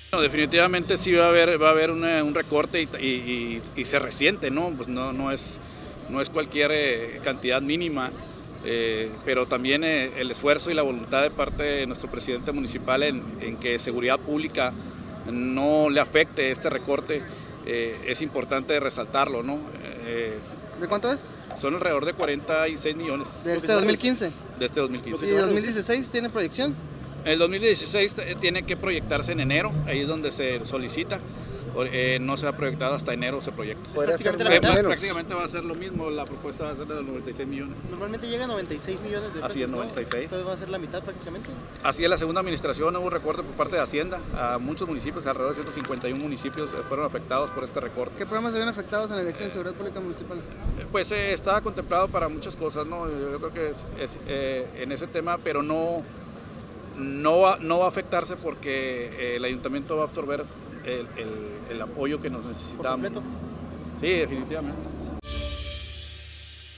No, definitivamente sí va a haber un recorte y se resiente, ¿no? Pues no es cualquier cantidad mínima, pero también el esfuerzo y la voluntad de parte de nuestro presidente municipal en que seguridad pública no le afecte este recorte, es importante resaltarlo, ¿no? ¿De cuánto es? Son alrededor de 46 millones. ¿De este 2015? De este 2015. ¿Y 2016 tiene proyección? El 2016 tiene que proyectarse en enero, ahí es donde se solicita. No se ha proyectado hasta enero, se proyecta. Prácticamente va a ser lo mismo, la propuesta va a ser de los 96 millones. Normalmente llega a 96 millones de pesos. Así es, 96. ¿No? Entonces va a ser la mitad prácticamente. Así es, la segunda administración hubo un recorte por parte de Hacienda. A muchos municipios, alrededor de 151 municipios fueron afectados por este recorte. ¿Qué programas se ven afectados en la elección de seguridad pública municipal? Pues estaba contemplado para muchas cosas, ¿no? Yo creo que es en ese tema, pero no va a afectarse porque el ayuntamiento va a absorber el apoyo que nos necesitamos. ¿Por completo? Sí, definitivamente.